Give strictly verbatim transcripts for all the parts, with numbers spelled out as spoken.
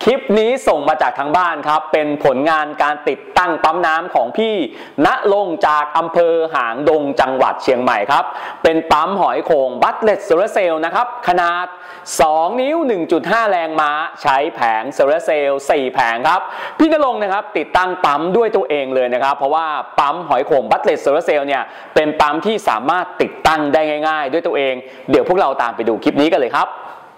คลิปนี้ส่งมาจากทางบ้านครับเป็นผลงานการติดตั้งปั๊มน้ำของพี่ณรงค์จากอำเภอหางดงจังหวัดเชียงใหม่ครับเป็นปั๊มหอยโข่งบัตเลตโซลาร์เซลล์นะครับขนาดสองนิ้ว หนึ่งจุดห้า แรงม้าใช้แผงโซลาร์เซลล์สี่แผงครับพี่ณรงค์นะครับติดตั้งปั๊มด้วยตัวเองเลยนะครับเพราะว่าปั๊มหอยโข่งบัตเลตโซลาร์เซลล์เนี่ยเป็นปั๊มที่สามารถติดตั้งได้ง่ายๆด้วยตัวเองเดี๋ยวพวกเราตามไปดูคลิปนี้กันเลยครับ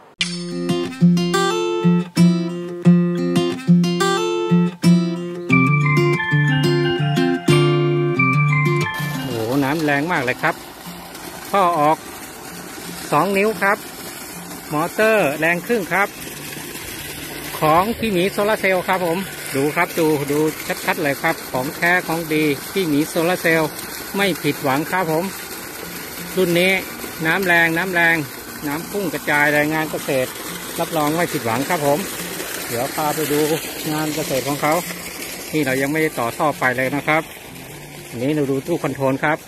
น้ำแรงมากเลยครับท่อออกสองนิ้วครับมอเตอร์แรงครึ่งครับของพี่หมีโซลาร์เซลล์ครับผมดูครับดูดูชัดๆเลยครับของแท้ของดีพี่หมีโซลาร์เซลล์ไม่ผิดหวังครับผมรุ่นนี้น้ำแรงน้ำแรงน้ำพุ่งกระจายรายงานเกษตรรับรองไม่ผิดหวังครับผมเดี๋ยวพาไปดูงานเกษตรของเขานี่เรายังไม่ได้ต่อท่อไปเลยนะครับอันนี้เราดูตู้คอนโทรลครับ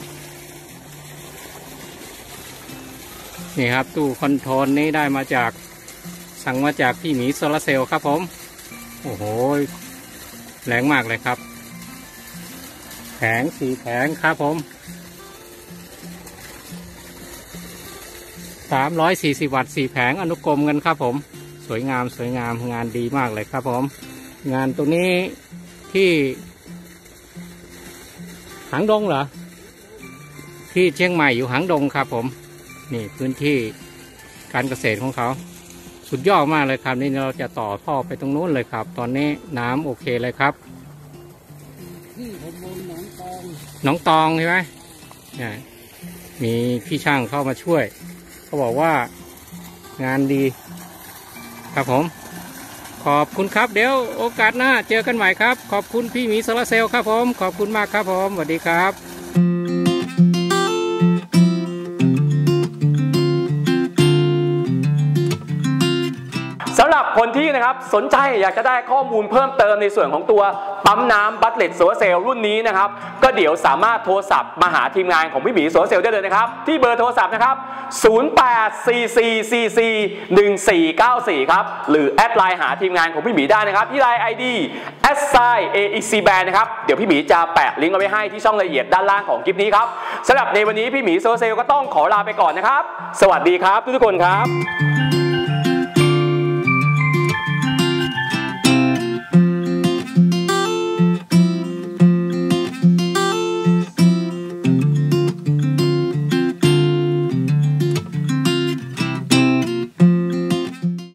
นี่ครับตู้คอนโทรลนี้ได้มาจากสั่งมาจากพี่หมีโซลาร์เซลล์ครับผมโอ้โหแรงมากเลยครับแผงสี่แผงครับผมสามร้อยสี่สิบวัตต์สี่แผงอนุกรมกันครับผมสวยงามสวยงามงานดีมากเลยครับผมงานตัวนี้ที่หางดงเหรอที่เชียงใหม่อยู่หางดงครับผมนี่พื้นที่การเกษตรของเขาสุดยอดมากเลยครับนี่เราจะต่อท่อไปตรงนู้นเลยครับตอนนี้น้ำโอเคเลยครับที่ผมมองหนองตองหนองตองใช่ไหมเนี่ยมีพี่ช่างเข้ามาช่วยเขาบอกว่างานดีครับผมขอบคุณครับเดี๋ยวโอกาสหน้าเจอกันใหม่ครับขอบคุณพี่หมีโซลาร์เซลล์ครับผมขอบคุณมากครับผมสวัสดีครับสำหรับคนที่นะครับสนใจอยากจะได้ข้อมูลเพิ่มเติมในส่วนของตัวปั๊มน้ำบัตเลตโซลาร์เซลล์รุ่นนี้นะครับก็เดี๋ยวสามารถโทรศัพท์มาหาทีมงานของพี่หมีโซลาร์เซลล์ได้เลยนะครับที่เบอร์โทรศัพท์นะครับศูนย์ แปด สี่ สี่ สี่ สี่ หนึ่ง สี่ เก้า สี่ครับหรือแอดไลน์หาทีมงานของพี่หมีได้นะครับที่ไลน์ ไอ ดี แอท ไซน์ เอ อี ซี Band นะครับเดี๋ยวพี่หมีจะแปะลิงก์เอาไว้ให้ที่ช่องรายละเอียดด้านล่างของคลิปนี้ครับสำหรับในวันนี้พี่หมีโซลาร์เซลล์ก็ต้องขอลาไปก่อนนะครับสวัสดีครับทุกคนครับ